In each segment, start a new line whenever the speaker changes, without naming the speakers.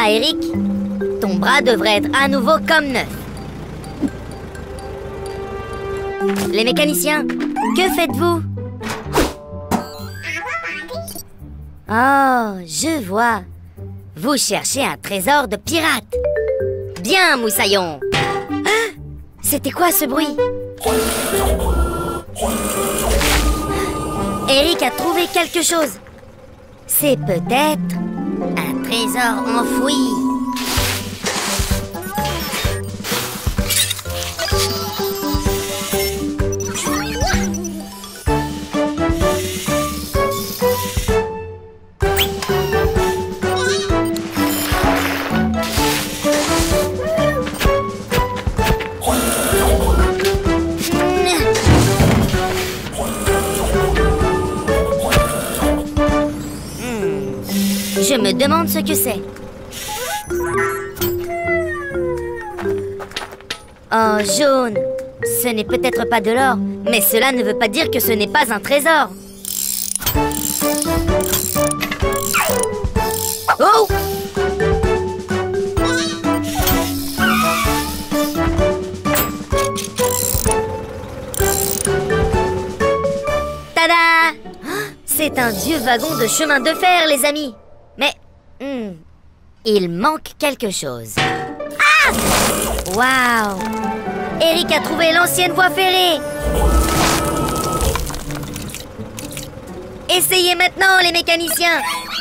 va, Eric? Ton bras devrait être à nouveau comme neuf. Les mécaniciens, que faites-vous? Oh, je vois. Vous cherchez un trésor de pirate. Bien, Moussaillon. Ah, c'était quoi ce bruit? Eric a trouvé quelque chose. C'est peut-être un trésor enfoui. Je me demande ce que c'est. Oh, jaune. Ce n'est peut-être pas de l'or, mais cela ne veut pas dire que ce n'est pas un trésor. Oh! Tada! C'est un vieux wagon de chemin de fer, les amis. Mais, il manque quelque chose. Ah! Waouh! Eric a trouvé l'ancienne voie ferrée. Essayez maintenant, les mécaniciens.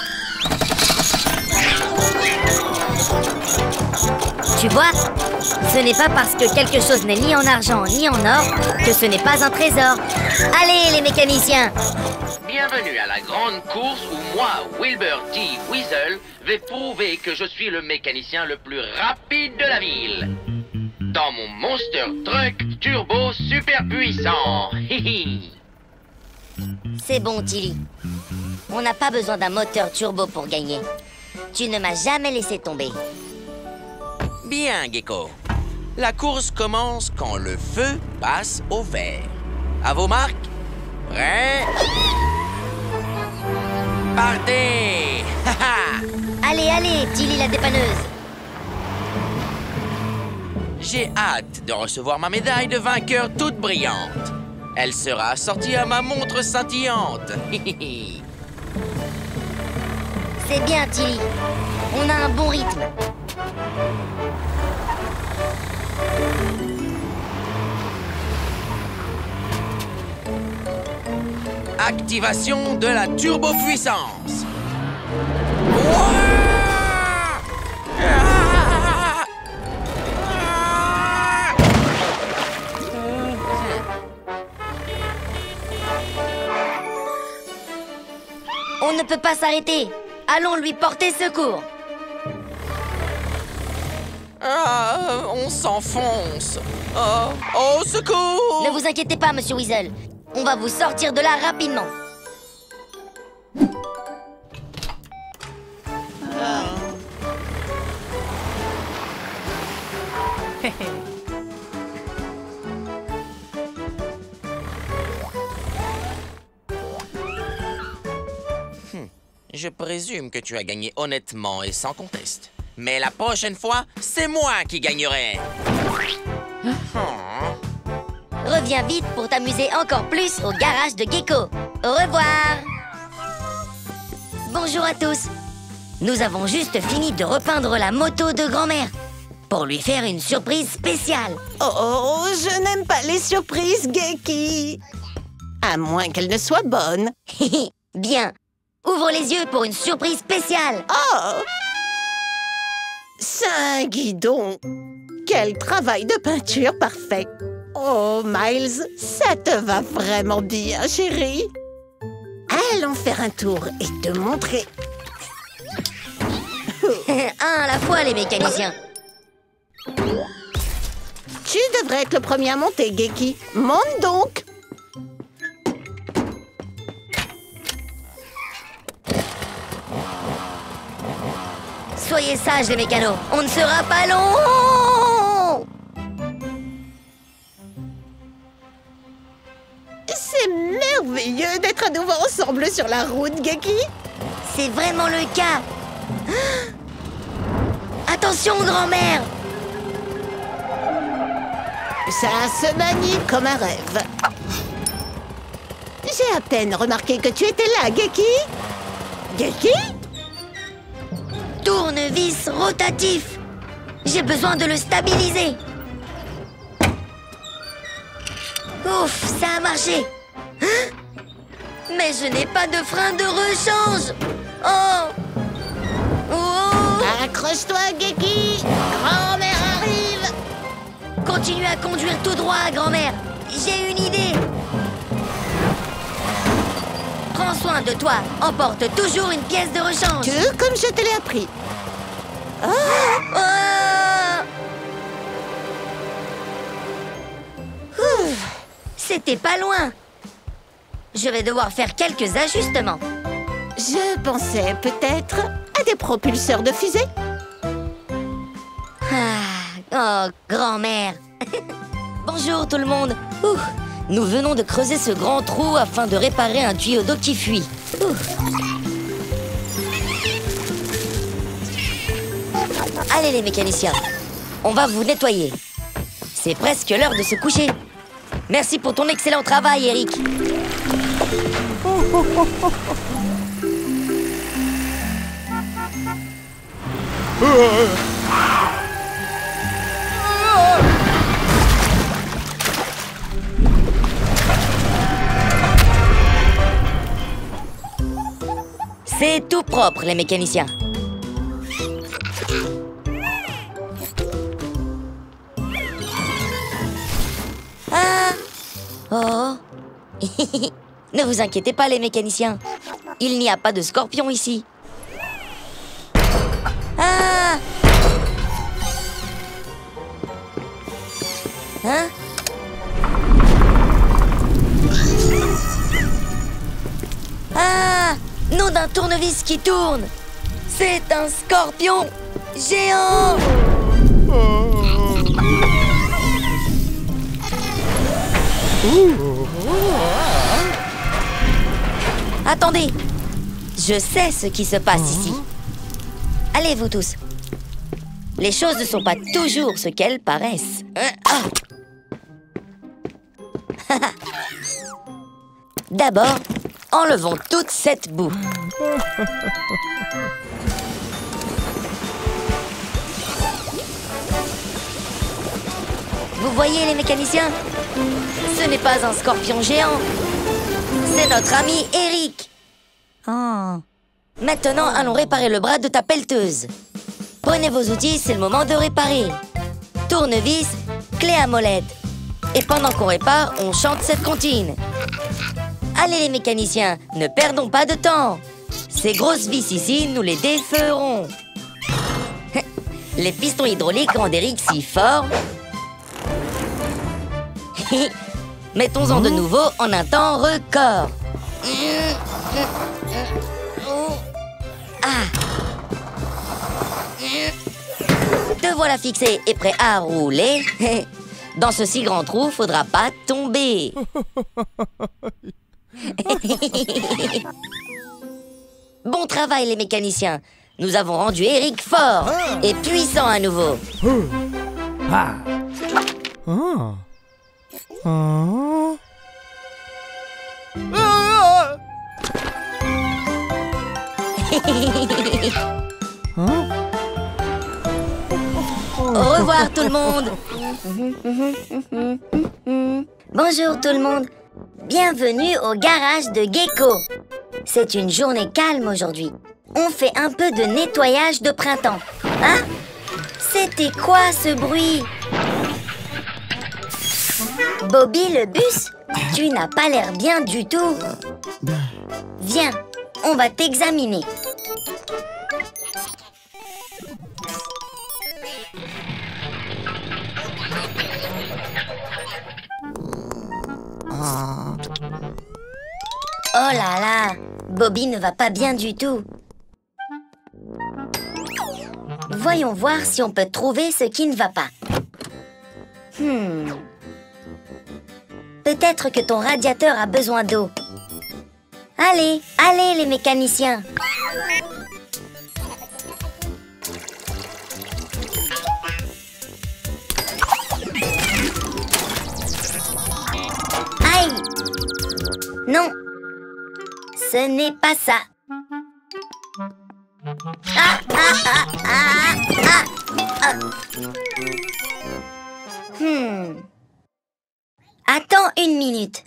Tu vois, ce n'est pas parce que quelque chose n'est ni en argent ni en or que ce n'est pas un trésor. Allez, les mécaniciens!
Bienvenue à la grande course où moi, Wilbur T. Weasel, vais prouver que je suis le mécanicien le plus rapide de la ville. Dans mon Monster Truck Turbo super puissant.
C'est bon, Tilly. On n'a pas besoin d'un moteur turbo pour gagner. Tu ne m'as jamais laissé tomber.
Bien, Gecko. La course commence quand le feu passe au vert. À vos marques. Prêts? Partez!
Allez, allez, Tilly la dépanneuse.
J'ai hâte de recevoir ma médaille de vainqueur toute brillante. Elle sera assortie à ma montre scintillante.
C'est bien, Tilly. On a un bon rythme.
Activation de la turbo-puissance.
On ne peut pas s'arrêter. Allons lui porter secours.
On s'enfonce. Au secours!
Ne vous inquiétez pas, Monsieur Weasel. On va vous sortir de là rapidement.
Je présume que tu as gagné honnêtement et sans conteste. Mais la prochaine fois, c'est moi qui gagnerai.
Reviens vite pour t'amuser encore plus au garage de Gecko. Au revoir. Bonjour à tous. Nous avons juste fini de repeindre la moto de grand-mère pour lui faire une surprise spéciale.
Oh, je n'aime pas les surprises, Geki. À moins qu'elles ne soient bonnes.
Bien. Ouvre les yeux pour une surprise spéciale.
Oh! C'est un guidon. Quel travail de peinture parfait. Oh, Miles, ça te va vraiment bien, chérie. Allons faire un tour et te montrer.
Un à la fois, les mécaniciens.
Tu devrais être le premier à monter, Geki. Monte donc.
Soyez sages, les mécanos. On ne sera pas long.
C'est merveilleux d'être à nouveau ensemble sur la route, Geki.
C'est vraiment le cas. Attention, grand-mère!
Ça se manie comme un rêve. J'ai à peine remarqué que tu étais là, Geki. Geki?
Tournevis rotatif! J'ai besoin de le stabiliser! Ouf, ça a marché! Hein? Mais je n'ai pas de frein de rechange! Oh! Oh!
Accroche-toi, Geki. Grand-mère arrive.
Continue à conduire tout droit, grand-mère! J'ai une idée! Prends soin de toi! Emporte toujours une pièce de rechange!
Comme je te l'ai appris.
Oh! Ouf, c'était pas loin. Je vais devoir faire quelques ajustements.
Je pensais peut-être à des propulseurs de fusée.
Oh, grand-mère. Bonjour tout le monde. Ouh, nous venons de creuser ce grand trou afin de réparer un tuyau d'eau qui fuit. Ouh. Allez les mécaniciens, on va vous nettoyer. C'est presque l'heure de se coucher. Merci pour ton excellent travail, Eric. C'est tout propre, les mécaniciens. Ah! Oh! Ne vous inquiétez pas, les mécaniciens. Il n'y a pas de scorpion ici. Ah! Hein? Ah! Nom d'un tournevis qui tourne! C'est un scorpion géant! Attendez! Je sais ce qui se passe ici. Allez, vous tous. Les choses ne sont pas toujours ce qu'elles paraissent. D'abord, enlevons toute cette boue. Vous voyez les mécaniciens? Ce n'est pas un scorpion géant. C'est notre ami Eric. Oh. Maintenant, allons réparer le bras de ta pelleteuse. Prenez vos outils, c'est le moment de réparer. Tournevis, clé à molette. Et pendant qu'on répare, on chante cette comptine. Allez les mécaniciens, ne perdons pas de temps. Ces grosses vis ici, nous les déferons. Les pistons hydrauliques rendent Eric si fort. Mettons-en de nouveau en un temps record. Te voilà fixé et prêt à rouler. Dans ce si grand trou, faudra pas tomber. Bon travail les mécaniciens. Nous avons rendu Eric fort et puissant à nouveau. Au revoir tout le monde. Bonjour tout le monde. Bienvenue au garage de Gecko. C'est une journée calme aujourd'hui. On fait un peu de nettoyage de printemps. Hein? C'était quoi ce bruit? Bobby le bus, tu n'as pas l'air bien du tout. Viens, on va t'examiner. Oh là là, Bobby ne va pas bien du tout. Voyons voir si on peut trouver ce qui ne va pas. Peut-être que ton radiateur a besoin d'eau. Allez, allez les mécaniciens. Non, ce n'est pas ça. Ah, ah, ah, ah, ah, ah. Attends une minute.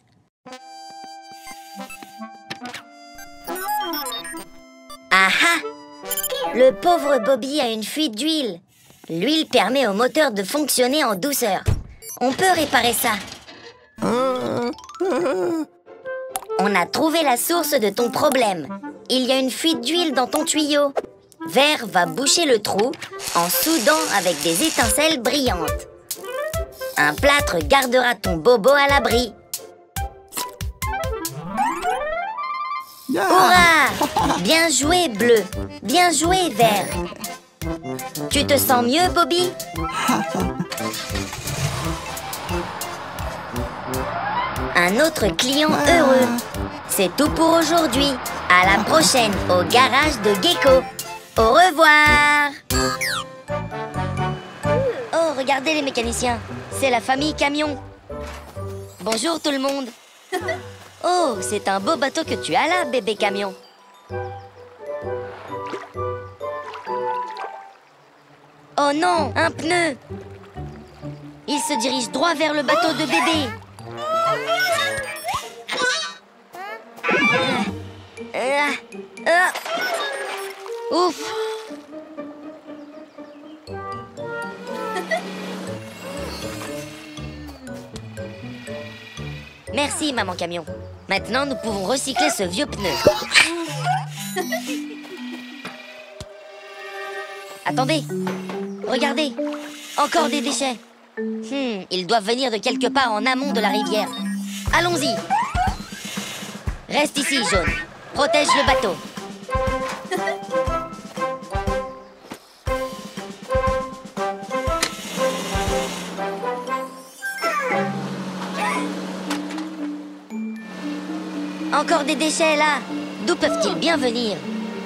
Ah ah! Le pauvre Bobby a une fuite d'huile. L'huile permet au moteur de fonctionner en douceur. On peut réparer ça. On a trouvé la source de ton problème. Il y a une fuite d'huile dans ton tuyau. Vert va boucher le trou en soudant avec des étincelles brillantes. Un plâtre gardera ton bobo à l'abri. Hurrah! Bien joué, bleu. Bien joué, vert. Tu te sens mieux, Bobby? Un autre client heureux. C'est tout pour aujourd'hui. À la prochaine au garage de Gecko. Au revoir. Oh, regardez les mécaniciens. C'est la famille Camion. Bonjour tout le monde. Oh, c'est un beau bateau que tu as là, bébé Camion. Oh non, un pneu. Il se dirige droit vers le bateau de bébé. Ouf. Merci, maman Camion. Maintenant, nous pouvons recycler ce vieux pneu. Attendez. Regardez. Encore des déchets. Ils doivent venir de quelque part en amont de la rivière. Allons-y. Reste ici, Jaune. Protège le bateau. Encore des déchets là. D'où peuvent-ils bien venir?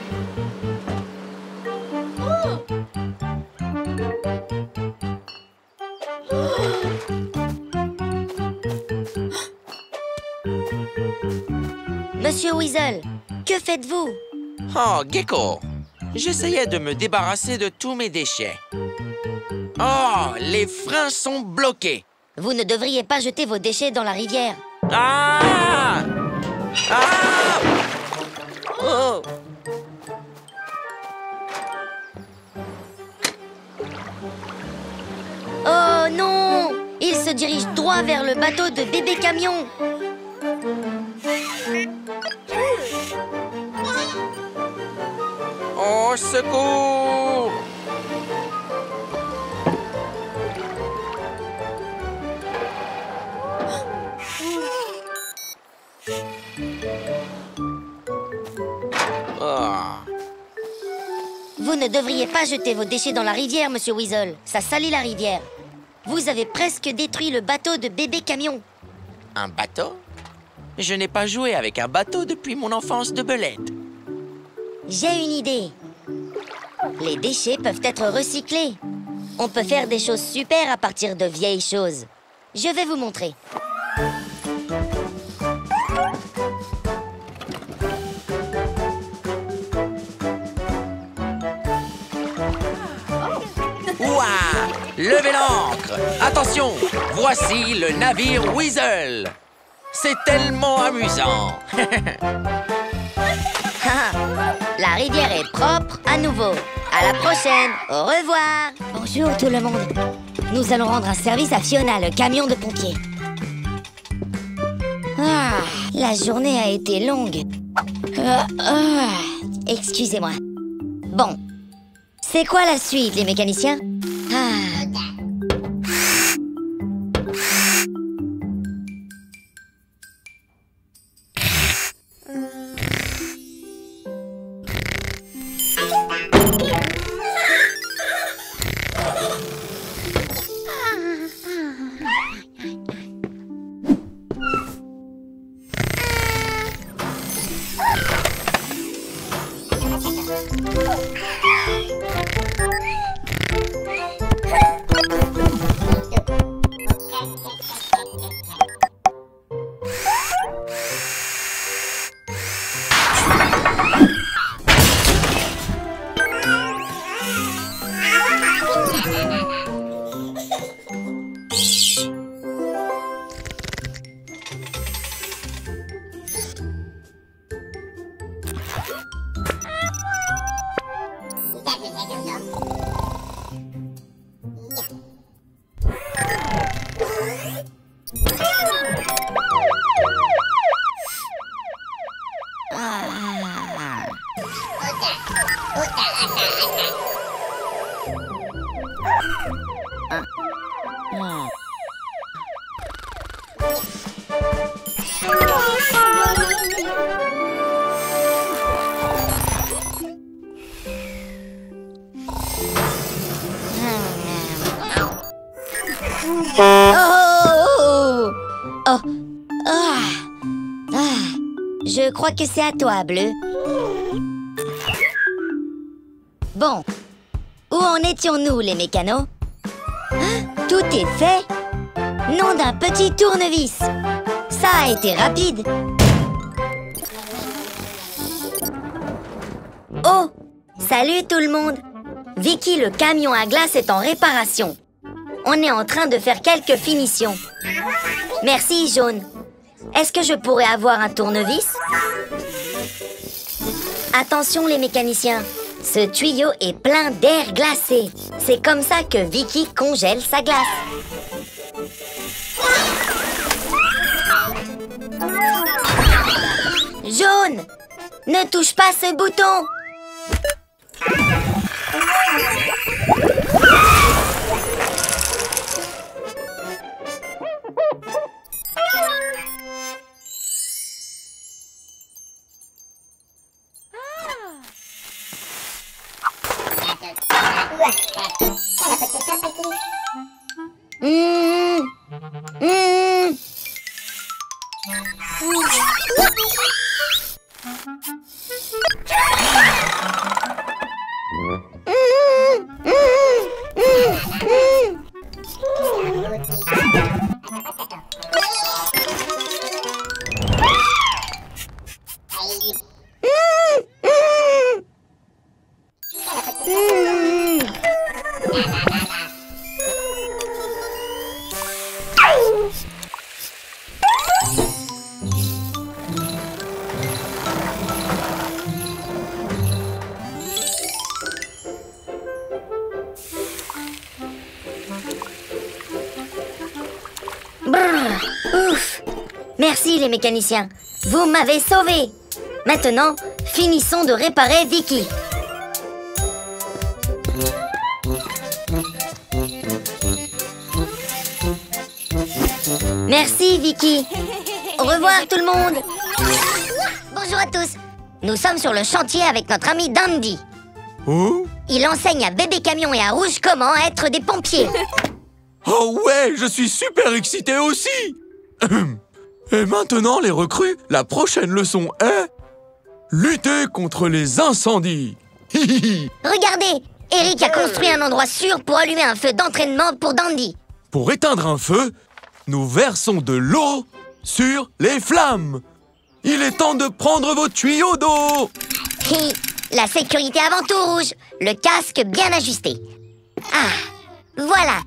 Monsieur Weasel, que faites-vous?
Oh, Gecko, j'essayais de me débarrasser de tous mes déchets. Oh, les freins sont bloqués.
Vous ne devriez pas jeter vos déchets dans la rivière.
Ah! Ah! Oh!
Oh non! Il se dirige droit vers le bateau de bébé Camion.
Au secours!
Vous ne devriez pas jeter vos déchets dans la rivière, Monsieur Weasel. Ça salit la rivière. Vous avez presque détruit le bateau de bébé Camion.
Un bateau? Je n'ai pas joué avec un bateau depuis mon enfance de belette.
J'ai une idée. Les déchets peuvent être recyclés. On peut faire des choses super à partir de vieilles choses. Je vais vous montrer.
Ouah! Levez l'ancre! Attention! Voici le navire Weasel! C'est tellement amusant!
La rivière est propre à nouveau. À la prochaine. Au revoir. Bonjour tout le monde. Nous allons rendre un service à Fiona, le camion de pompiers. Ah, la journée a été longue. Excusez-moi. Bon. C'est quoi la suite, les mécaniciens? Je crois que c'est à toi, Bleu. Bon, où en étions-nous, les mécanos? Tout est fait. Nom d'un petit tournevis. Ça a été rapide. Oh, salut tout le monde. Vicky, le camion à glace est en réparation. On est en train de faire quelques finitions. Merci, Jaune. Est-ce que je pourrais avoir un tournevis? Attention les mécaniciens, ce tuyau est plein d'air glacé. C'est comme ça que Vicky congèle sa glace. Jaune, ne touche pas ce bouton. Ouf! Merci les mécaniciens, vous m'avez sauvé. Maintenant, finissons de réparer Vicky. Merci Vicky. Au revoir tout le monde. Bonjour à tous. Nous sommes sur le chantier avec notre ami Dandy.
Oh?
Il enseigne à Bébé Camion et à Rouge comment être des pompiers.
Oh ouais, je suis super excité aussi. Et maintenant les recrues, la prochaine leçon est lutter contre les incendies.
Regardez, Eric a construit un endroit sûr pour allumer un feu d'entraînement pour Dandy.
Pour éteindre un feu, nous versons de l'eau sur les flammes. Il est temps de prendre vos tuyaux d'eau.
La sécurité avant tout, Rouge. Le casque bien ajusté. Ah, voilà.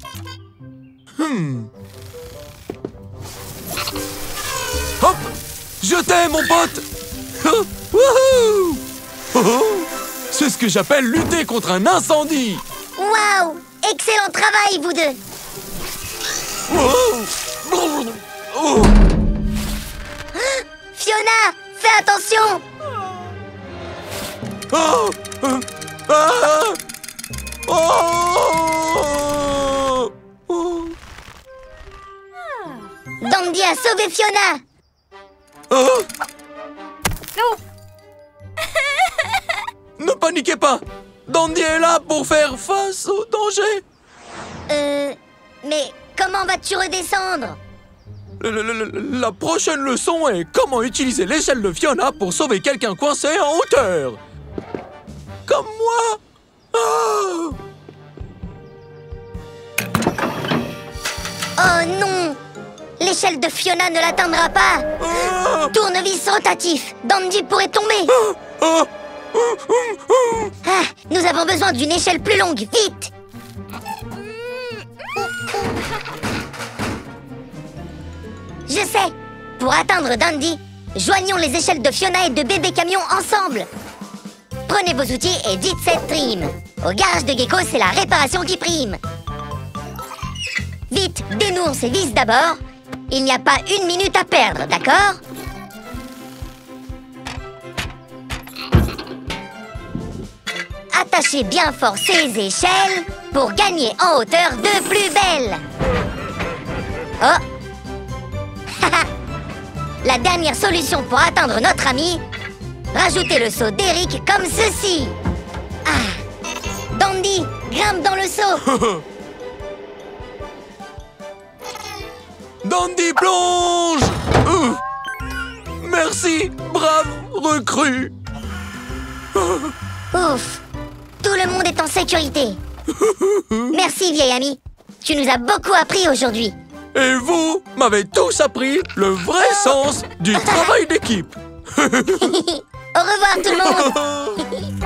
Hop! Je t'aime, mon pote! Oh, wouhou! Oh, c'est ce que j'appelle lutter contre un incendie!
Waouh! Excellent travail, vous deux!
Oh! Oh!
Fiona, fais attention!
Oh! Ah! Oh! Oh!
Dandy a sauvé Fiona!
Oh!
Non!
Ne paniquez pas! Dandy est là pour faire face au danger!
Mais comment vas-tu redescendre?
La prochaine leçon est comment utiliser l'échelle de Fiona pour sauver quelqu'un coincé en hauteur. Comme moi. Oh,
Oh non! L'échelle de Fiona ne l'atteindra pas!
oh,
Tournevis rotatif! Dandy pourrait tomber!
oh,
Ah, nous avons besoin d'une échelle plus longue, vite! Je sais! Pour atteindre Dandy, joignons les échelles de Fiona et de Bébé Camion ensemble! Prenez vos outils et dites cette rime. Au garage de Gecko, c'est la réparation qui prime. Vite, dénouons ces vis d'abord. Il n'y a pas une minute à perdre, d'accord? Attachez bien fort ces échelles pour gagner en hauteur de plus belle. Oh! La dernière solution pour atteindre notre ami, rajoutez le saut d'Eric comme ceci. Ah! Dandy, grimpe dans le saut.
Dandy plonge. Merci, brave recrue.
Ouf! Tout le monde est en sécurité. Merci, vieil ami. Tu nous as beaucoup appris aujourd'hui.
Et vous m'avez tous appris le vrai sens du travail d'équipe.
Au revoir tout le monde.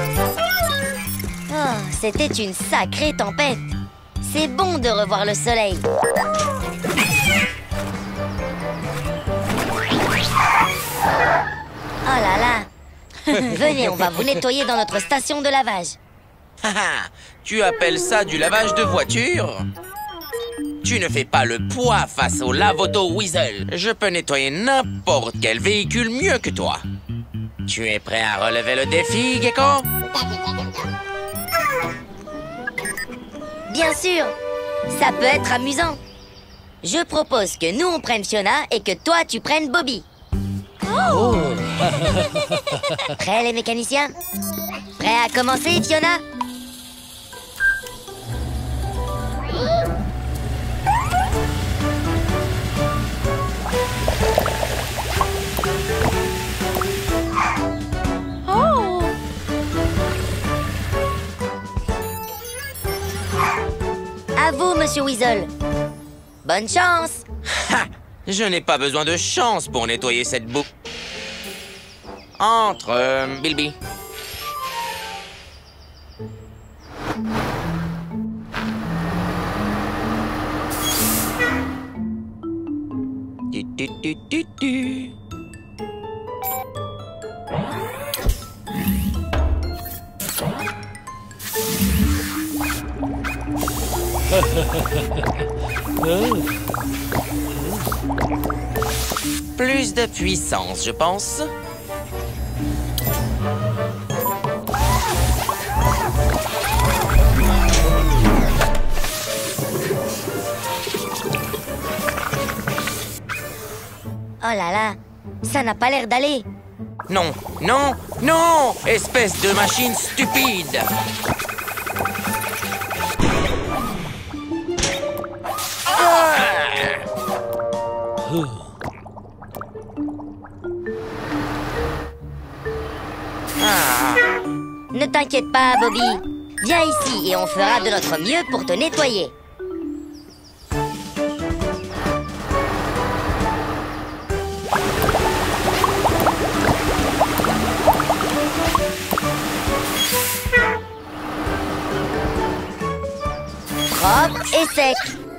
Oh, c'était une sacrée tempête. C'est bon de revoir le soleil. Oh là là. Venez, on va vous nettoyer dans notre station de lavage.
Tu appelles ça du lavage de voiture? Tu ne fais pas le poids face au lave-auto Weasel. Je peux nettoyer n'importe quel véhicule mieux que toi. Tu es prêt à relever le défi, Gecko?
Bien sûr, ça peut être amusant. Je propose que nous on prenne Fiona et que toi tu prennes Bobby. Oh. Prêts les mécaniciens? Prêts à commencer, Fiona?
Oh!
À vous, Monsieur Weasel. Bonne chance.
Ha! Je n'ai pas besoin de chance pour nettoyer cette boue. Entre, Bilby. Tu. Plus de puissance, je pense.
Oh là là, ça n'a pas l'air d'aller.
Non, non, non! Espèce de machine stupide!
Ne t'inquiète pas, Bobby. Viens ici et on fera de notre mieux pour te nettoyer. Propre et sec.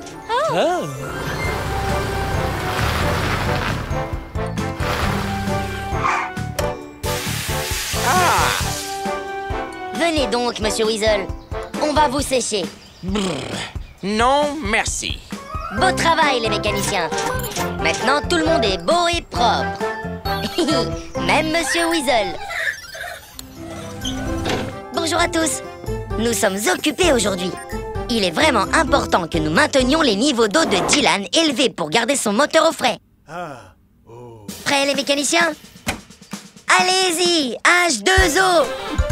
Venez donc, Monsieur Weasel. On va vous sécher.
Non, merci.
Beau travail, les mécaniciens. Maintenant, tout le monde est beau et propre. Même Monsieur Weasel. Bonjour à tous. Nous sommes occupés aujourd'hui. Il est vraiment important que nous maintenions les niveaux d'eau de Dylan élevés pour garder son moteur au frais. Prêts, les mécaniciens? Allez-y, H2O.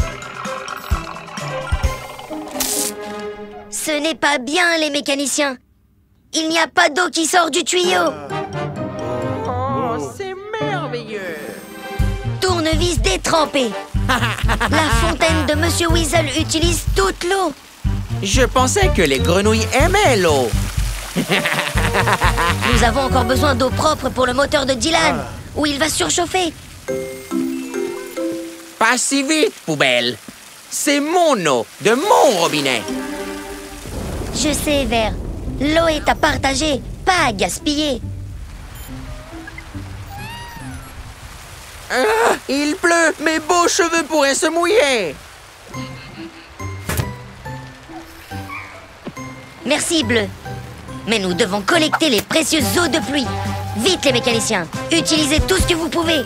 Ce n'est pas bien, les mécaniciens. Il n'y a pas d'eau qui sort du tuyau.
Oh, c'est merveilleux.
Tournevis détrempé. La fontaine de Monsieur Weasel utilise toute l'eau.
Je pensais que les grenouilles aimaient l'eau.
Nous avons encore besoin d'eau propre pour le moteur de Dylan, où il va surchauffer.
Pas si vite, poubelle. C'est mon eau, de mon robinet.
Je sais, Vert. L'eau est à partager, pas à gaspiller.
Il pleut, mes beaux cheveux pourraient se mouiller.
Merci, Bleu. Mais nous devons collecter les précieuses eaux de pluie. Vite, les mécaniciens. Utilisez tout ce que vous pouvez.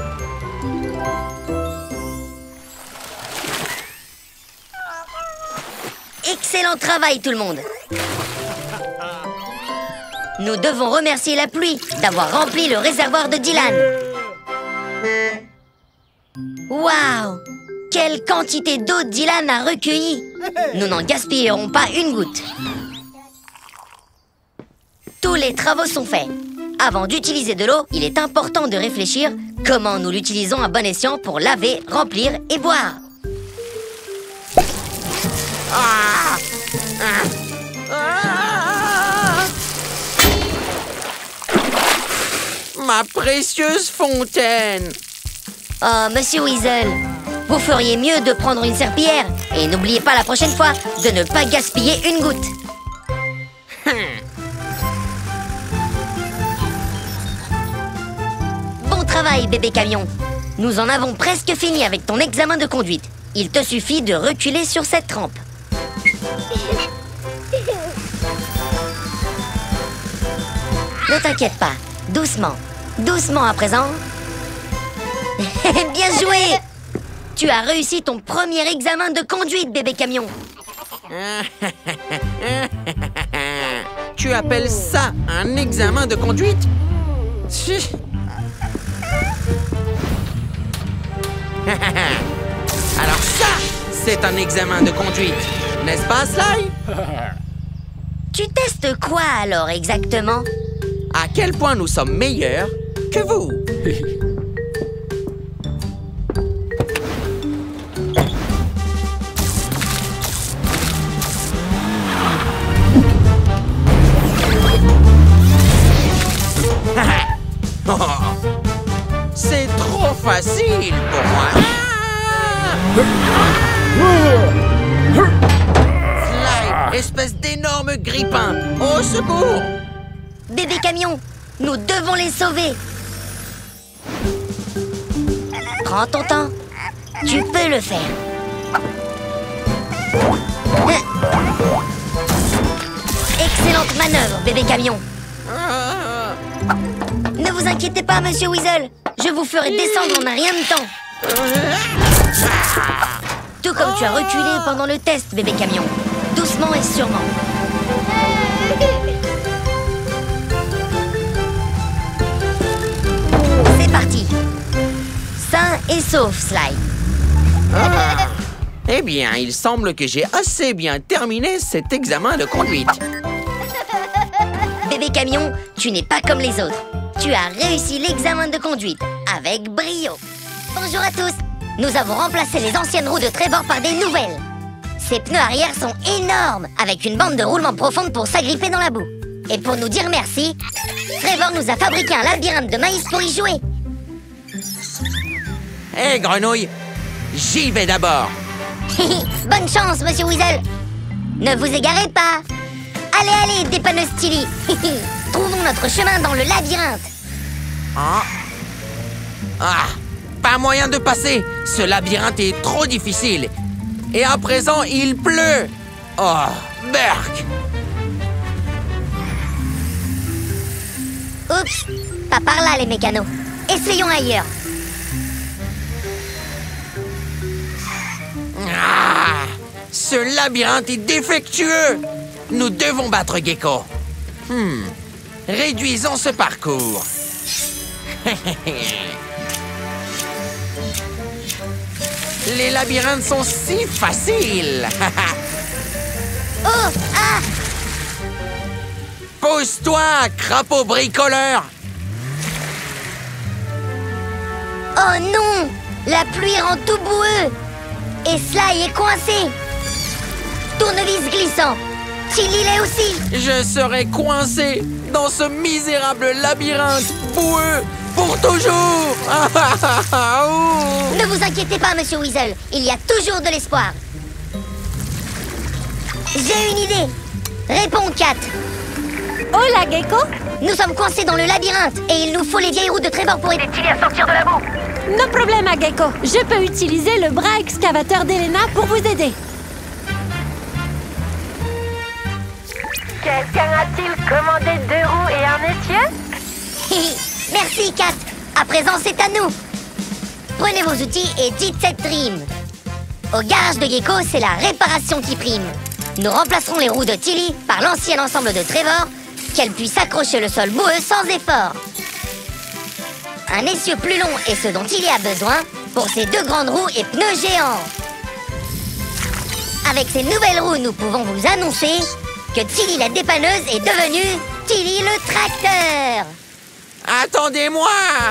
Excellent travail, tout le monde. Nous devons remercier la pluie d'avoir rempli le réservoir de Dylan. Waouh! Quelle quantité d'eau Dylan a recueillie! Nous n'en gaspillerons pas une goutte. Tous les travaux sont faits. Avant d'utiliser de l'eau, il est important de réfléchir comment nous l'utilisons à bon escient pour laver, remplir et boire.
Ma précieuse fontaine.
Oh, Monsieur Weasel, vous feriez mieux de prendre une serpillière. Et n'oubliez pas la prochaine fois de ne pas gaspiller une goutte. Bon travail, bébé camion. Nous en avons presque fini avec ton examen de conduite. Il te suffit de reculer sur cette rampe. Ne t'inquiète pas, doucement. Doucement à présent. Bien joué! Tu as réussi ton premier examen de conduite, bébé camion.
Tu appelles ça un examen de conduite? Alors ça, c'est un examen de conduite, n'est-ce pas, Sly?
Tu testes quoi alors exactement?
À quel point nous sommes meilleurs que vous? C'est trop facile pour moi. Sly, espèce d'énorme grippin, au secours!
Bébé camion, nous devons les sauver. Prends ton temps. Tu peux le faire. Excellente manœuvre, bébé camion. Ne vous inquiétez pas, Monsieur Weasel. Je vous ferai descendre en un rien de temps. Tout comme tu as reculé pendant le test, bébé camion. Doucement et sûrement. C'est parti. Sain et sauf, Sly.
Eh bien, il semble que j'ai assez bien terminé cet examen de conduite.
Bébé camion, tu n'es pas comme les autres. Tu as réussi l'examen de conduite avec brio. Bonjour à tous. Nous avons remplacé les anciennes roues de Trevor par des nouvelles. Ces pneus arrière sont énormes, avec une bande de roulement profonde pour s'agripper dans la boue. Et pour nous dire merci, Trevor nous a fabriqué un labyrinthe de maïs pour y jouer.
Hé, grenouille, j'y vais d'abord.
Bonne chance, Monsieur Weasel. Ne vous égarez pas. Allez, allez, dépanneuse Tilly. Trouvons notre chemin dans le labyrinthe.
Pas moyen de passer. Ce labyrinthe est trop difficile. Et à présent, il pleut. Oh, berk.
Oups, pas par là les mécanos. Essayons ailleurs.
Ce labyrinthe est défectueux. Nous devons battre Gecko. Réduisons ce parcours. Les labyrinthes sont si faciles.
Oh, ah!
Pose-toi, crapaud bricoleur.
Oh non! La pluie rend tout boueux. Et Sly est coincé. Tournevis glissant. Tilly l'est aussi.
Je serai coincé dans ce misérable labyrinthe boueux pour toujours.
Ne vous inquiétez pas, Monsieur Weasel. Il y a toujours de l'espoir. J'ai une idée. Réponds, Kat.
Hola, Gecko.
Nous sommes coincés dans le labyrinthe et il nous faut les vieilles roues de Trevor pour aider Tilly à sortir de la boue.
No problème, Gecko. Je peux utiliser le bras excavateur d'Elena pour vous aider.
Quelqu'un a-t-il commandé 2 roues et un essieu?
Merci, Kat. À présent, c'est à nous. Prenez vos outils et dites cette rime. Au garage de Gecko, c'est la réparation qui prime. Nous remplacerons les roues de Tilly par l'ancien ensemble de Trevor, qu'elle puisse accrocher le sol boueux sans effort. Un essieu plus long est ce dont Tilly a besoin pour ses 2 grandes roues et pneus géants. Avec ces nouvelles roues, nous pouvons vous annoncer que Tilly la dépanneuse est devenue Tilly le tracteur.
Attendez-moi!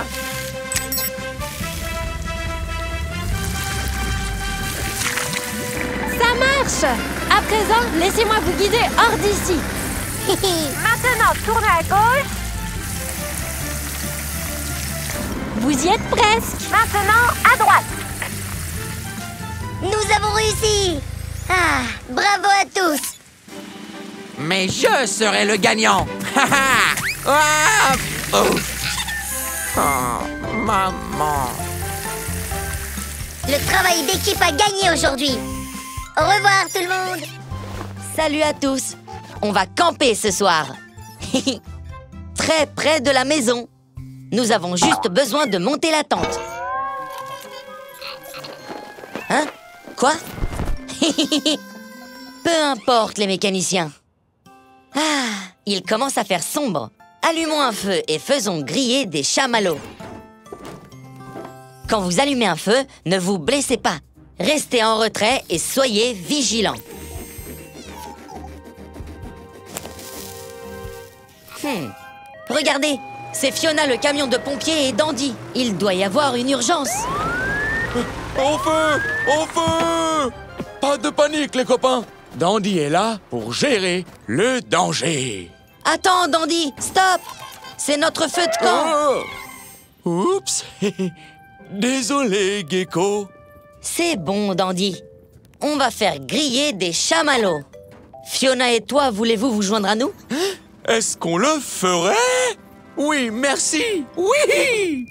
Ça marche! À présent, laissez-moi vous guider hors d'ici.
Maintenant, tournez à gauche.
Vous y êtes presque.
Maintenant, à droite.
Nous avons réussi. Ah, bravo à tous.
Mais je serai le gagnant! Ah! Oh, maman!
Le travail d'équipe a gagné aujourd'hui. Au revoir tout le monde.
Salut à tous. On va camper ce soir. Très près de la maison. Nous avons juste besoin de monter la tente. Hein? Quoi? Peu importe les mécaniciens. Ah, il commence à faire sombre. Allumons un feu et faisons griller des chamallows. Quand vous allumez un feu, ne vous blessez pas. Restez en retrait et soyez vigilants. Regardez, c'est Fiona le camion de pompiers et Dandy. Il doit y avoir une urgence.
Au feu! Au feu! Pas de panique, les copains. Dandy est là pour gérer le danger.
Attends, Dandy, stop! C'est notre feu de camp.
Oh. Oups! Désolé, Gecko.
C'est bon, Dandy. On va faire griller des chamallows. Fiona et toi, voulez-vous vous joindre à nous?
Est-ce qu'on le ferait? Oui, merci. Oui!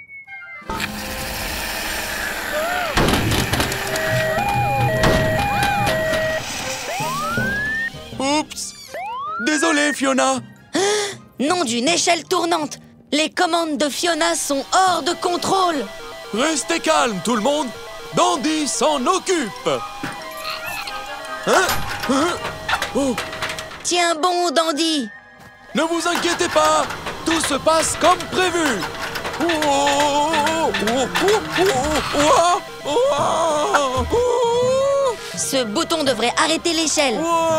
Oups! Désolé, Fiona.
Nom d'une échelle tournante. Les commandes de Fiona sont hors de contrôle.
Restez calme, tout le monde. Dandy s'en occupe. Oh,
Tiens bon, Dandy.
ne vous inquiétez pas. Tout se passe comme prévu.
Ce bouton devrait arrêter l'échelle.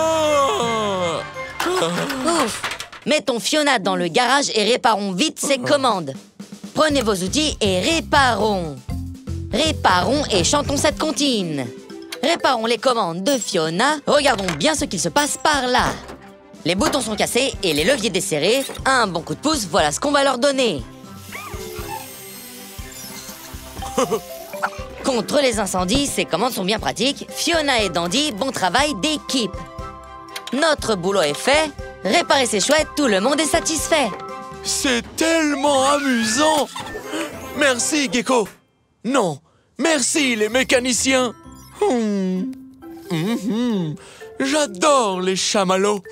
Ouf. Mettons Fiona dans le garage et réparons vite ses commandes. Prenez vos outils et réparons. Réparons et chantons cette comptine. Réparons les commandes de Fiona. Regardons bien ce qu'il se passe par là. Les boutons sont cassés et les leviers desserrés. Un bon coup de pouce, voilà ce qu'on va leur donner. Contre les incendies, ces commandes sont bien pratiques. Fiona et Dandy, bon travail d'équipe. Notre boulot est fait. Réparer ces chouettes, tout le monde est satisfait.
C'est tellement amusant. Merci, Gecko. Non, merci, les mécaniciens. J'adore les chamallows.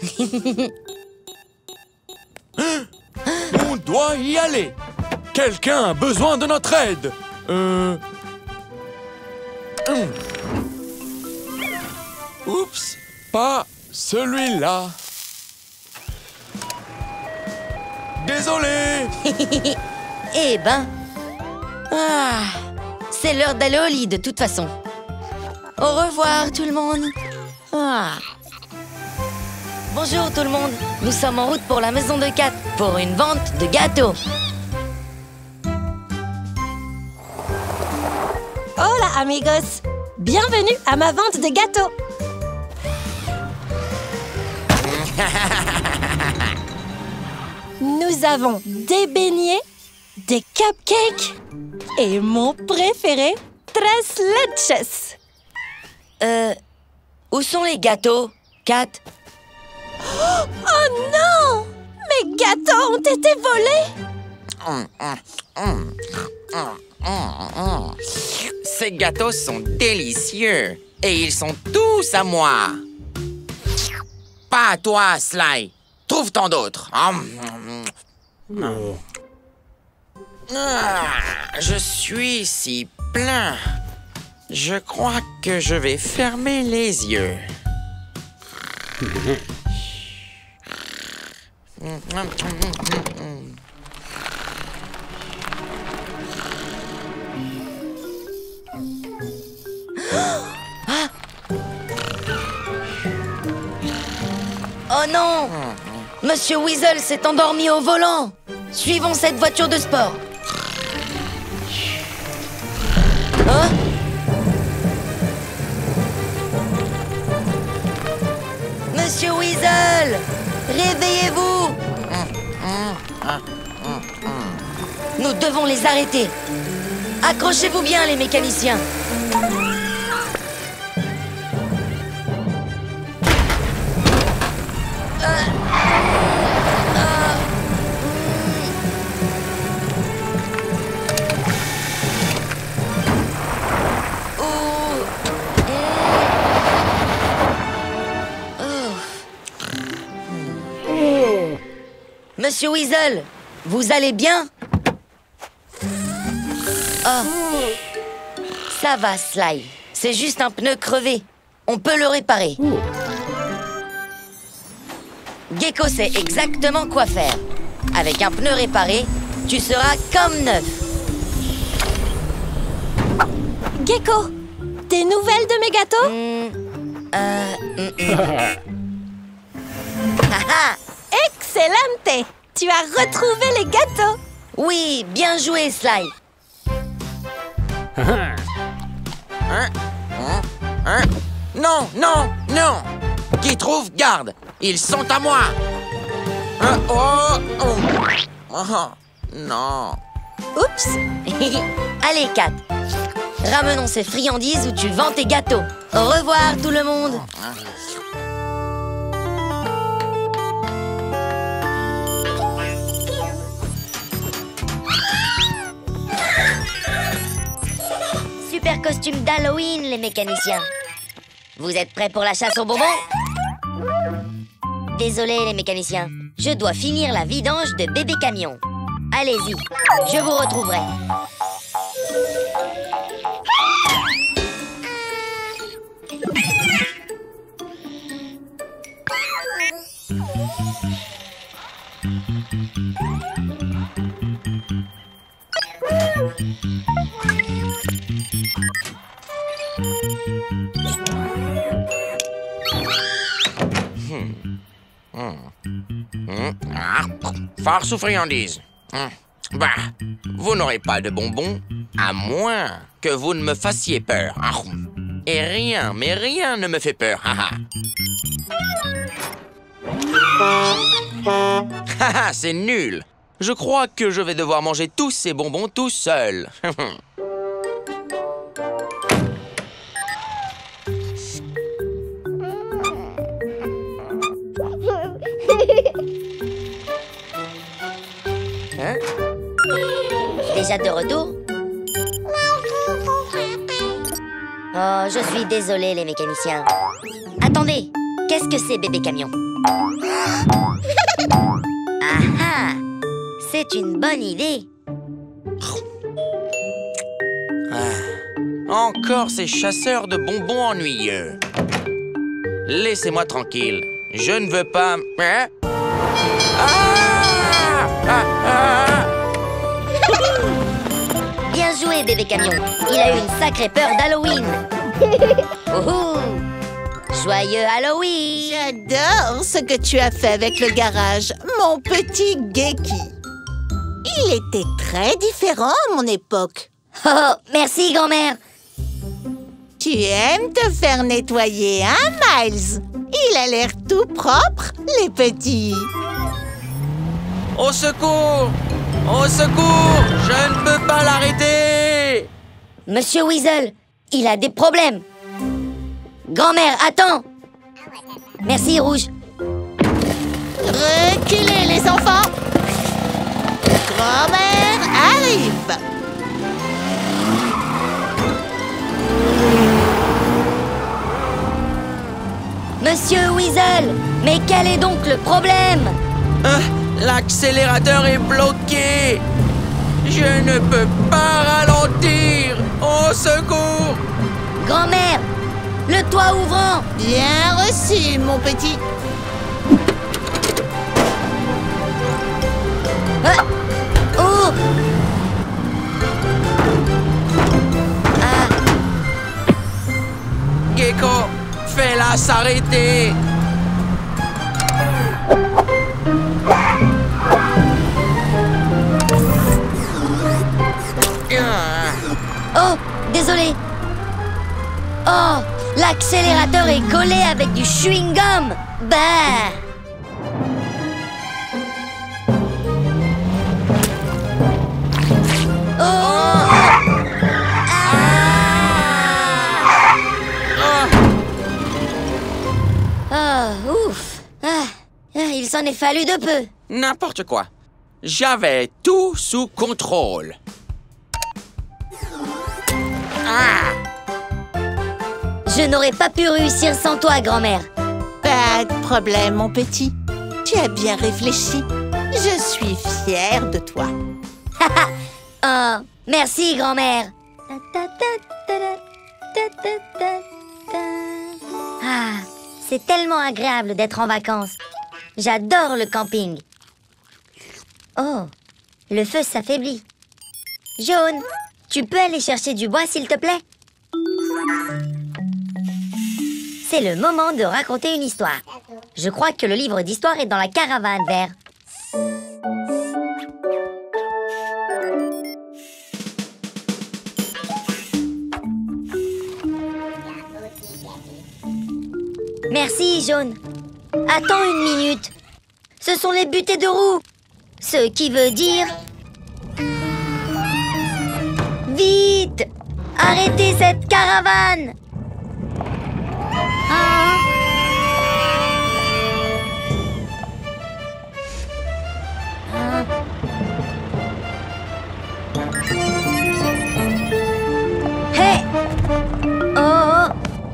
On doit y aller. Quelqu'un a besoin de notre aide. Oups, pas celui-là. Désolé.
Eh ben... Ah, c'est l'heure d'aller au lit de toute façon. Au revoir tout le monde. Ah. Bonjour tout le monde. Nous sommes en route pour la maison de Kat pour une vente de gâteaux.
Hola amigos. Bienvenue à ma vente de gâteaux. Nous avons des beignets, des cupcakes et mon préféré, tres leches.
Où sont les gâteaux, Kat?
Oh non! Mes gâteaux ont été volés!
Ces gâteaux sont délicieux. Et ils sont tous à moi. Pas à toi, Sly. Trouve-t'en d'autres. Je suis si plein. Je crois que je vais fermer les yeux.
Oh non! Monsieur Weasel s'est endormi au volant. Suivons cette voiture de sport. Hein? Monsieur Weasel! Réveillez-vous! Nous devons les arrêter. Accrochez-vous bien, les mécaniciens. Monsieur Weasel, vous allez bien? Oh. Ça va, Sly. C'est juste un pneu crevé. On peut le réparer. Gecko sait exactement quoi faire. Avec un pneu réparé, tu seras comme neuf.
Gecko, des nouvelles de mes gâteaux? Excellente! Tu as retrouvé les gâteaux!
Oui, bien joué, Sly.
Non, non, non! Qui trouve, garde! Ils sont à moi! Non!
Oups! Allez, Kat. Ramenons ces friandises où tu vends tes gâteaux. Au revoir, tout le monde! Super costume d'Halloween, les mécaniciens. Vous êtes prêts pour la chasse aux bonbons? Désolé, les mécaniciens. Je dois finir la vidange de bébé camion. Allez-y, je vous retrouverai.
Farce ou friandise? Bah, vous n'aurez pas de bonbons, à moins que vous ne me fassiez peur. Et rien, mais rien ne me fait peur. C'est nul. Je crois que je vais devoir manger tous ces bonbons tout seul. Hein?
Déjà de retour? Oh, je suis désolé, les mécaniciens. Attendez, qu'est-ce que c'est, bébé camion? Ah ah! C'est une bonne idée.
Encore ces chasseurs de bonbons ennuyeux. Laissez-moi tranquille. Je ne veux pas... Hein?
Bien joué, bébé camion. Il a eu une sacrée peur d'Halloween. Joyeux Halloween!
J'adore ce que tu as fait avec le garage, mon petit Geki. Il était très différent à mon époque.
Oh, merci, grand-mère.
Tu aimes te faire nettoyer, hein, Miles? Il a l'air tout propre, les petits.
Au secours! Au secours! Je ne peux pas l'arrêter!
Monsieur Weasel, il a des problèmes. Grand-mère, attends! Merci, Rouge.
Reculez, les enfants! Grand-mère arrive!
Monsieur Weasel, mais quel est donc le problème?
L'accélérateur est bloqué. Je ne peux pas ralentir. Au secours!
Grand-mère, le toit ouvrant.
Bien reçu, mon petit.
Ah. Oh. Ah.
Gecko, fais-la s'arrêter.
Oh, désolé. Oh, l'accélérateur est collé avec du chewing-gum. Bah. Oh. Oh, ouf. Il s'en est fallu de peu.
N'importe quoi. J'avais tout sous contrôle.
Je n'aurais pas pu réussir sans toi, grand-mère.
Pas de problème, mon petit. Tu as bien réfléchi. Je suis fière de toi.
Oh, merci, grand-mère. Ah, c'est tellement agréable d'être en vacances. J'adore le camping. Oh, le feu s'affaiblit. Jaune, tu peux aller chercher du bois, s'il te plaît? C'est le moment de raconter une histoire. Je crois que le livre d'histoire est dans la caravane, Vert. Merci, Jaune. Attends une minute. Ce sont les butées de roues. Ce qui veut dire... Vite! Arrêtez cette caravane! Hey! Oh!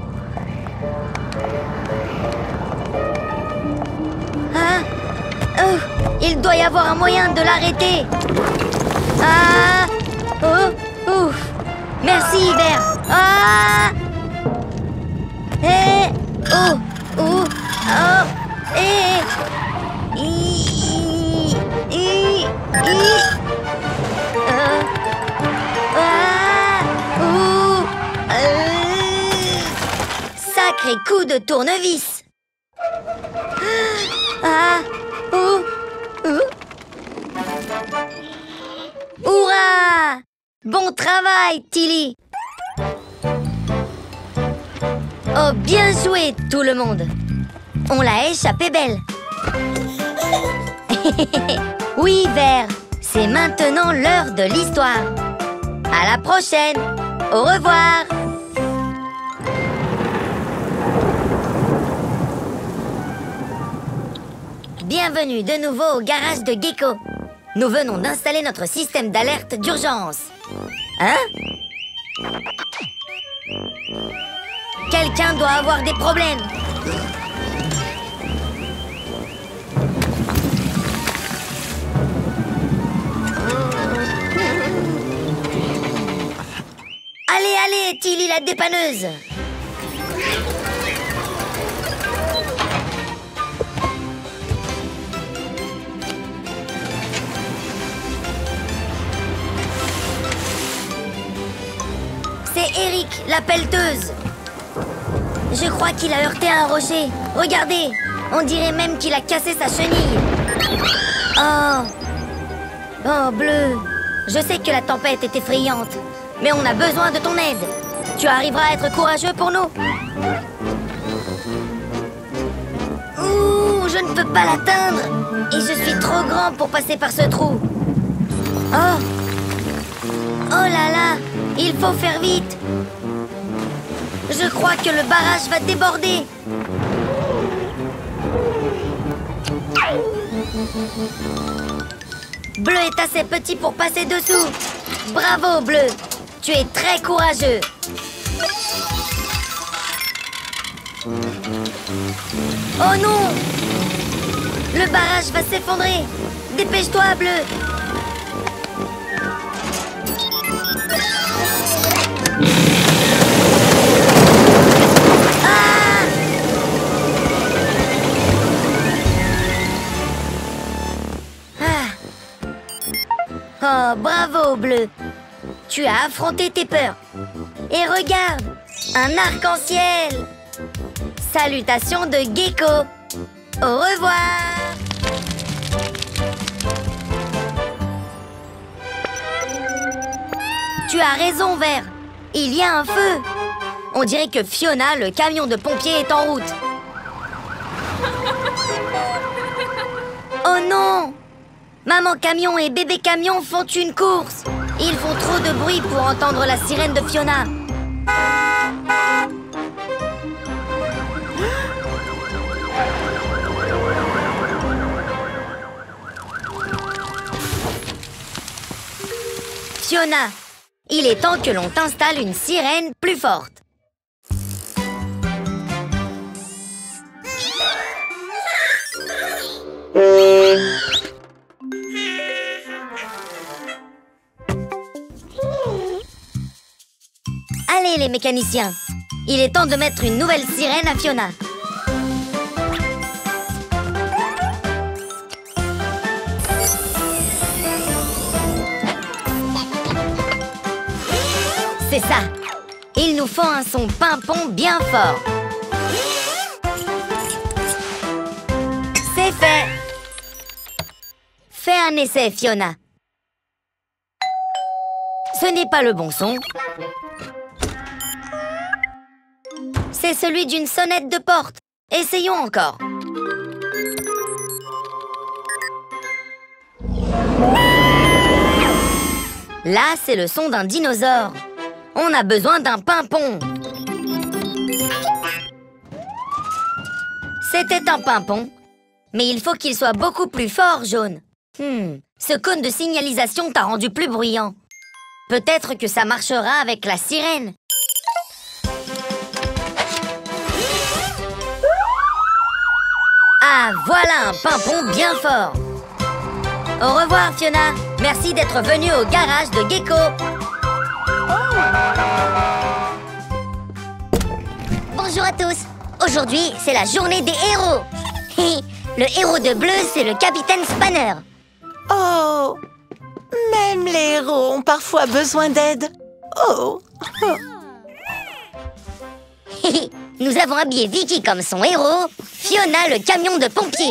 Oh! Il doit y avoir un moyen de l'arrêter! Ah! Oh! Ouf! Merci, Vert! Ah! Eh! Oh! Oh! Oh! Eh! Sacré coup de tournevis! Ah! Oh! Hourra! Bon travail, Tilly! Oh, bien joué, tout le monde! On l'a échappé belle! Oui, Vert, c'est maintenant l'heure de l'histoire! À la prochaine! Au revoir! Bienvenue de nouveau au garage de Gecko! Nous venons d'installer notre système d'alerte d'urgence! Hein? Quelqu'un doit avoir des problèmes. Allez, allez, Tilly la dépanneuse. C'est Eric, la pelleteuse. Je crois qu'il a heurté un rocher. Regardez, on dirait même qu'il a cassé sa chenille. Oh, oh, Bleu. Je sais que la tempête est effrayante, mais on a besoin de ton aide. Tu arriveras à être courageux pour nous? Ouh, je ne peux pas l'atteindre. Et je suis trop grand pour passer par ce trou. Oh, oh là là, il faut faire vite. Je crois que le barrage va déborder. Bleu est assez petit pour passer dessous. Bravo, Bleu. Tu es très courageux. Oh non! Le barrage va s'effondrer! Dépêche-toi, Bleu! Oh, bravo, Bleu! Tu as affronté tes peurs. Et regarde! Un arc-en-ciel! Salutations de Gecko! Au revoir! Tu as raison, Vert. Il y a un feu. On dirait que Fiona, le camion de pompiers, est en route. Oh non! Maman camion et bébé camion font une course. Ils font trop de bruit pour entendre la sirène de Fiona. Fiona, il est temps que l'on t'installe une sirène plus forte. Allez les mécaniciens, il est temps de mettre une nouvelle sirène à Fiona. C'est ça. Il nous faut un son pimpon bien fort. C'est fait. Fais un essai, Fiona. Ce n'est pas le bon son. C'est celui d'une sonnette de porte. Essayons encore. Là, c'est le son d'un dinosaure. On a besoin d'un pimpon. C'était un pimpon, mais il faut qu'il soit beaucoup plus fort, Jaune. Ce cône de signalisation t'a rendu plus bruyant. Peut-être que ça marchera avec la sirène. Ah, voilà un pimpon bien fort. Au revoir, Fiona. Merci d'être venue au garage de Gecko. Bonjour à tous. Aujourd'hui, c'est la journée des héros. Le héros de bleu, c'est le capitaine Spanner.
Oh, même les héros ont parfois besoin d'aide. Oh.
Nous avons habillé Vicky comme son héros, Fiona le camion de pompiers.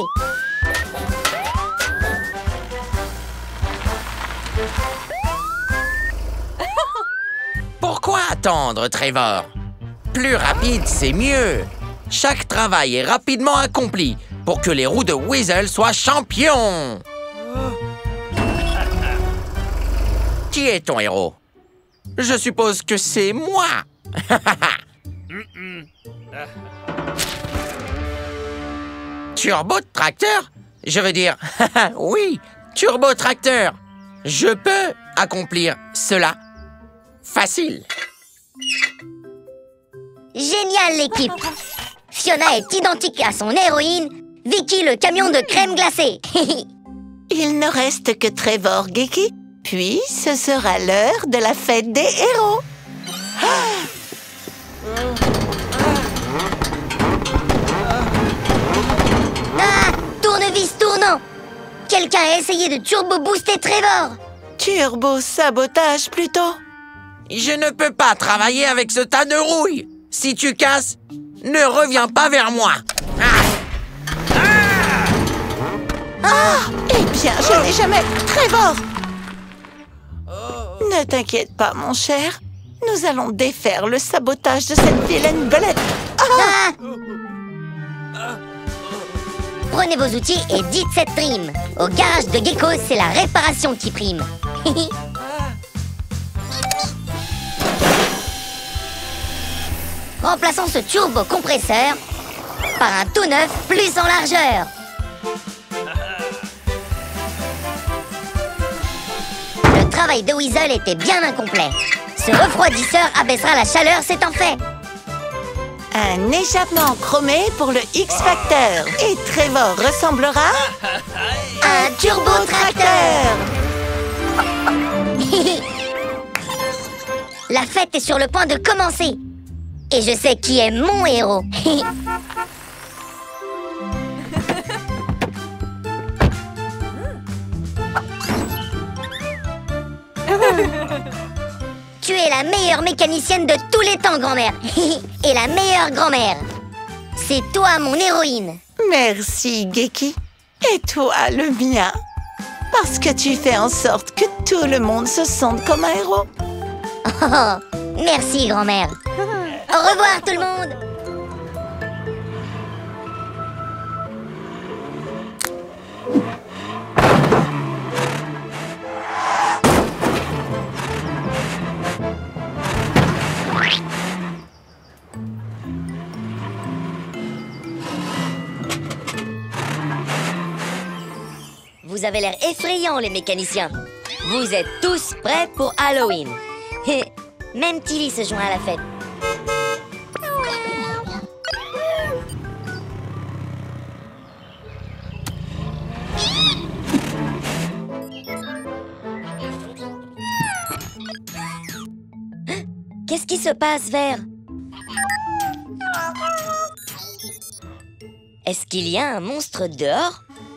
Pourquoi attendre, Trevor? Plus rapide, c'est mieux. Chaque travail est rapidement accompli pour que les roues de Weasel soient champions. Qui est ton héros? Je suppose que c'est moi. Turbo Tracteur? Je veux dire, oui, Turbo Tracteur. Je peux accomplir cela. Facile.
Génial, l'équipe. Fiona est identique à son héroïne, Vicky le camion de crème glacée.
Il ne reste que Trevor, Geeky. Puis, ce sera l'heure de la fête des héros.
Ah, tournevis tournant. Quelqu'un a essayé de turbo-booster Trevor.
Turbo-sabotage, plutôt.
Je ne peux pas travailler avec ce tas de rouille. Si tu casses, ne reviens pas vers moi.
Eh bien, je n'ai jamais... Trevor! Ne t'inquiète pas, mon cher. Nous allons défaire le sabotage de cette vilaine belette.
Prenez vos outils et dites cette rime. Au garage de Gecko, c'est la réparation qui prime. Remplaçons ce turbo-compresseur par un tout neuf plus en largeur. Le travail de Weasel était bien incomplet. Ce refroidisseur abaissera la chaleur, c'est un fait.
Un échappement chromé pour le X-Factor. Et Trevor ressemblera à un turbo-tracteur.
La fête est sur le point de commencer. Et je sais qui est mon héros. Tu es la meilleure mécanicienne de tous les temps, grand-mère. Et la meilleure grand-mère. C'est toi, mon héroïne.
Merci, Geki. Et toi, le mien. Parce que tu fais en sorte que tout le monde se sente comme un héros.
Oh, merci, grand-mère. Au revoir, tout le monde. Vous avez l'air effrayants, les mécaniciens. Vous êtes tous prêts pour Halloween. Même Tilly se joint à la fête. Qu'est-ce qui se passe, Vert? Est-ce qu'il y a un monstre dehors?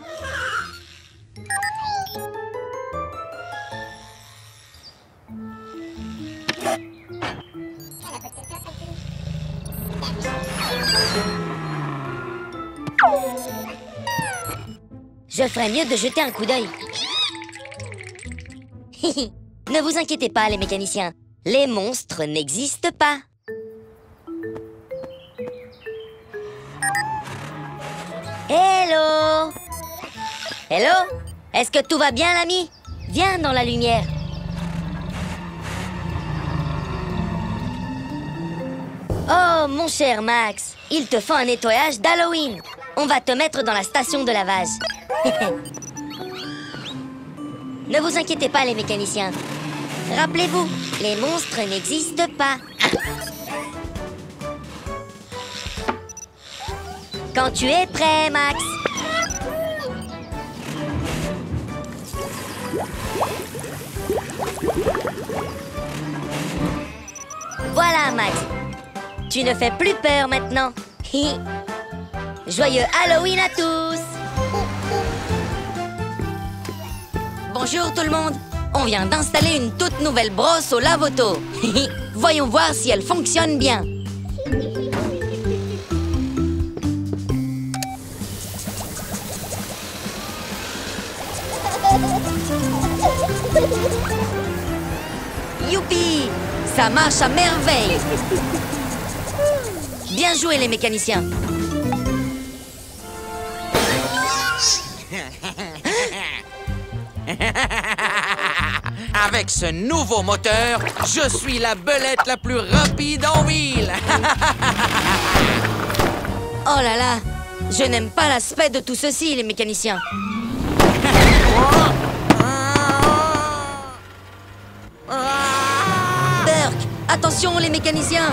Je ferais mieux de jeter un coup d'œil. Ne vous inquiétez pas, les mécaniciens. Les monstres n'existent pas. Hello! Hello? Est-ce que tout va bien, l'ami? Viens dans la lumière. Oh, mon cher Max, il te faut un nettoyage d'Halloween. On va te mettre dans la station de lavage. Ne vous inquiétez pas, les mécaniciens. Rappelez-vous, les monstres n'existent pas. Quand tu es prêt, Max. Voilà, Max. Tu ne fais plus peur maintenant. Joyeux Halloween à tous! Bonjour tout le monde! On vient d'installer une toute nouvelle brosse au lave-auto. Voyons voir si elle fonctionne bien. Youpi! Ça marche à merveille! Bien joué les mécaniciens!
Avec ce nouveau moteur, je suis la belette la plus rapide en ville.
Oh là là, je n'aime pas l'aspect de tout ceci, les mécaniciens. Burke, attention les mécaniciens.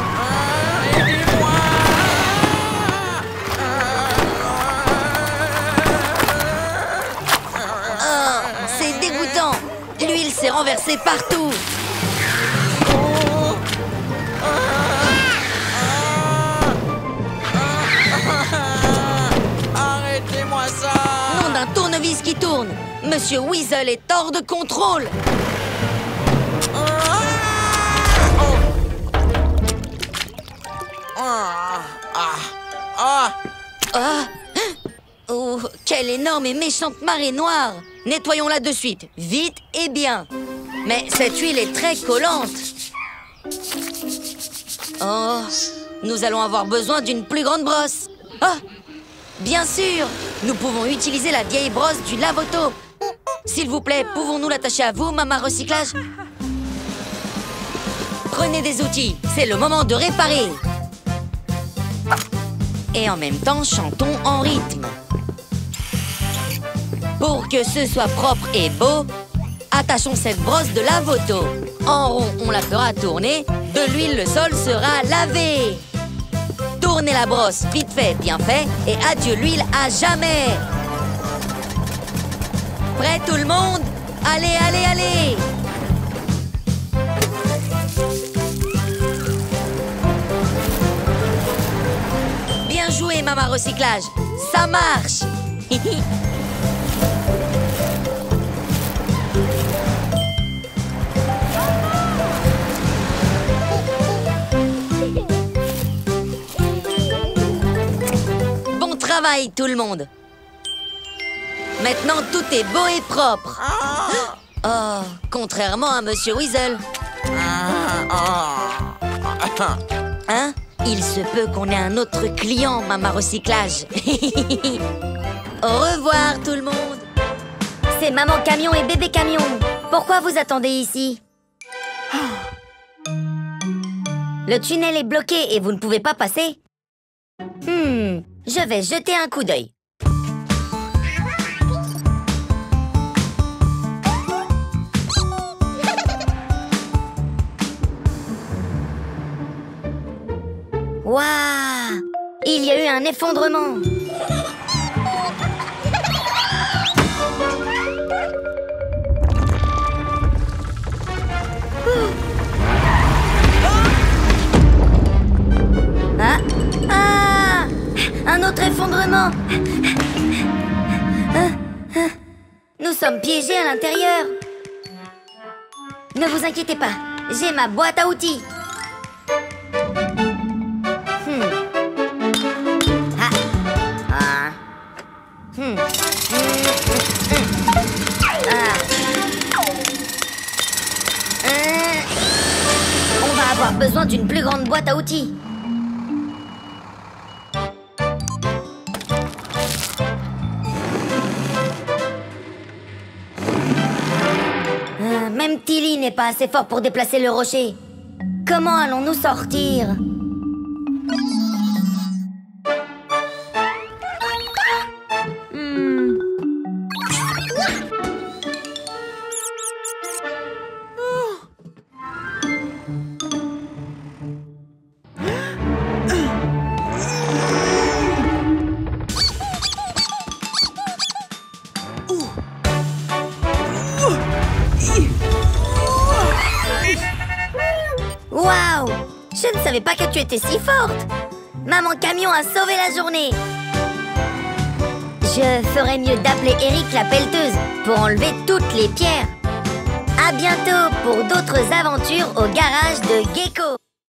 C'est dégoûtant. L'huile s'est renversée partout.
Arrêtez-moi ça.
Nom d'un tournevis qui tourne. Monsieur Weasel est hors de contrôle. Oh, quelle énorme et méchante marée noire! Nettoyons-la de suite, vite et bien. Mais cette huile est très collante. Oh, nous allons avoir besoin d'une plus grande brosse. Ah, bien sûr, nous pouvons utiliser la vieille brosse du lave-auto. S'il vous plaît, pouvons-nous l'attacher à vous, Maman Recyclage? Prenez des outils, c'est le moment de réparer. Et en même temps, chantons en rythme. Pour que ce soit propre et beau, attachons cette brosse de lave-auto. En rond, on la fera tourner. De l'huile, le sol sera lavé. Tourne Tournez la brosse, vite fait, bien fait, et adieu l'huile à jamais. Prêt tout le monde? Allez, allez, allez! Bien joué, Maman Recyclage. Ça marche. Bon travail, tout le monde. Maintenant, tout est beau et propre. Oh, contrairement à Monsieur Weasel. Hein? Il se peut qu'on ait un autre client, Maman Recyclage. Au revoir, tout le monde.
C'est Maman Camion et Bébé Camion. Pourquoi vous attendez ici? Le tunnel est bloqué et vous ne pouvez pas passer? Je vais jeter un coup d'œil. Waouh! Il y a eu un effondrement. Un autre effondrement. Nous sommes piégés à l'intérieur. Ne vous inquiétez pas, j'ai ma boîte à outils. On va avoir besoin d'une plus grande boîte à outils. Même Tilly n'est pas assez fort pour déplacer le rocher. Comment allons-nous sortir? Waouh! Je ne savais pas que tu étais si forte! Maman Camion a sauvé la journée! Je ferais mieux d'appeler Eric la pelleteuse pour enlever toutes les pierres. À bientôt pour d'autres aventures au garage de Gecko!